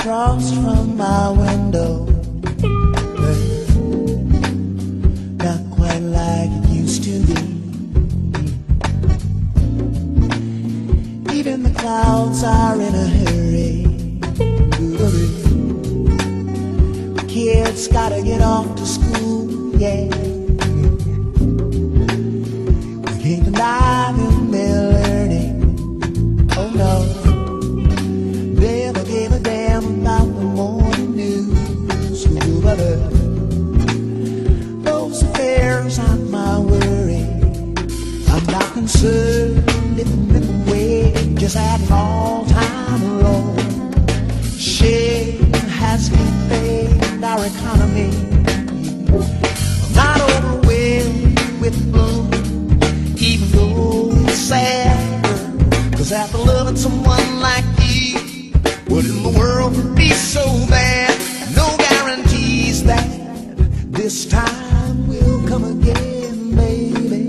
across from my window, not quite like it used to be. Even the clouds are in a hurry. The kids gotta get off to school, yeah. We can't deny them their learning, oh no. They never gave a damn about the morning news. Those affairs aren't my worry. I'm not concerned if the minimum wage just had an all-time low. Shame has defamed our economy. I'm not overwhelmed with blue, even though it's sad. 'Cause after loving someone like you, what in the world could be so bad? No guarantees that this time will come again, baby.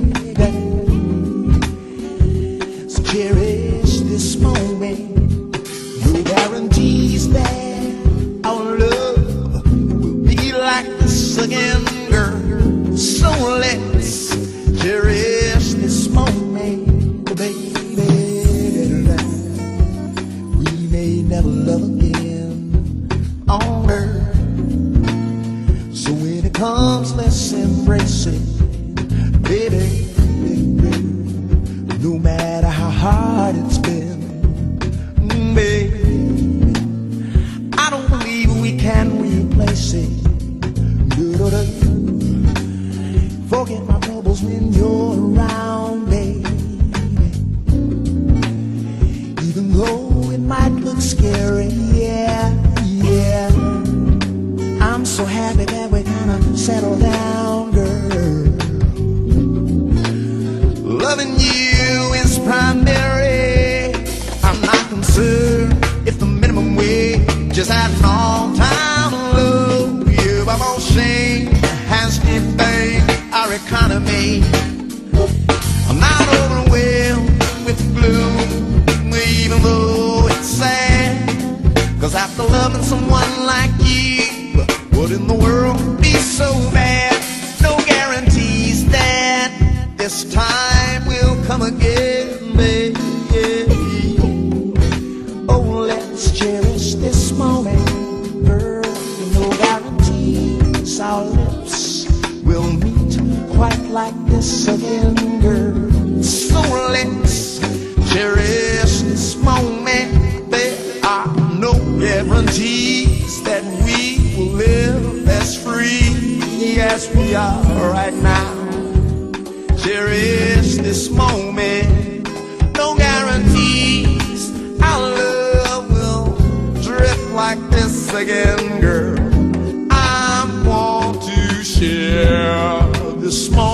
So cherish this moment. No guarantees that our love will be like this again, girl. So let's cherish this moment, baby. We may never love again on earth, so when it comes, let's embrace it, baby. No matter how hard it's been, baby, I don't believe we can replace it. Forget my troubles when you're around, baby. Even though it might look scary, yeah, yeah. I'm so happy that we kinda settled down, girl. Loving you is primary. I'm not concerned if the minimum wage just had an all-time low. Yeah, but more shame has defamed our economy. I'm not overwhelmed with gloom, even though it's sad. 'Cause after loving someone like you, what in the world could be so bad? No guarantees that this time will come again, baby. Oh, let's cherish this moment, girl. No guarantees our lips will meet quite like this again, girl. So let's cherish this moment. There are no guarantees that we will live as free as we are right now. Cherish this moment. No guarantees our love will drift like this again, girl. I want to share this moment.